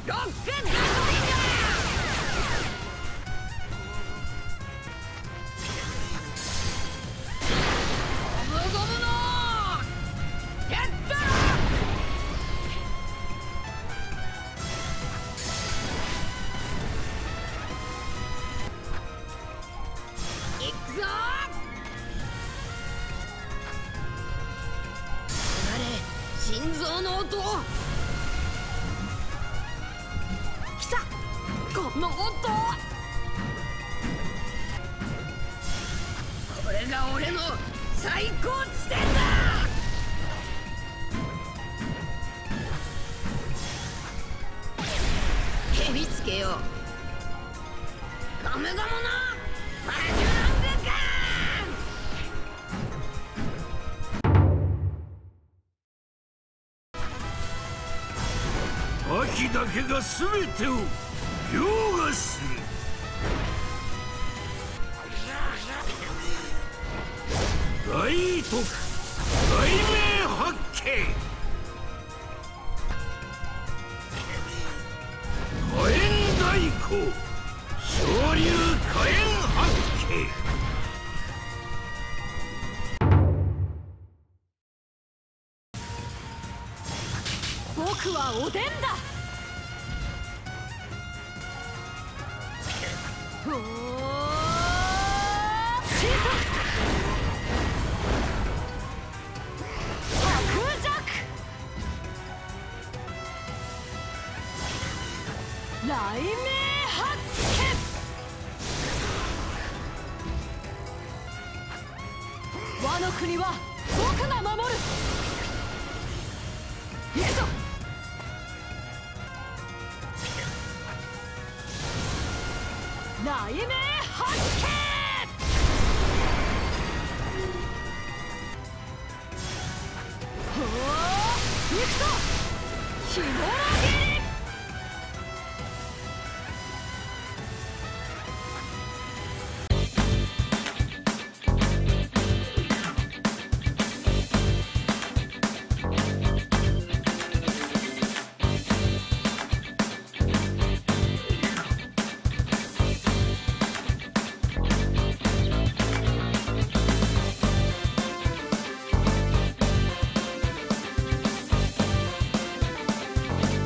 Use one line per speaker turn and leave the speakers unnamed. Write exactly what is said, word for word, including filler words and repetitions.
ロックガトリンガゴムゴムのやったろいくぞ離れ心臓の音来たこの音これが俺の最高地点だ蹴りつけようゴムゴムのパジュラングガン秋だけが全てを凌駕する大徳大名八景火炎大光昇竜火炎八景
僕はおでんだおーシーソン白弱雷鳴発見ワノ国は僕が守る行くぞ雷鳴発見ほー行くぞヒモラギリ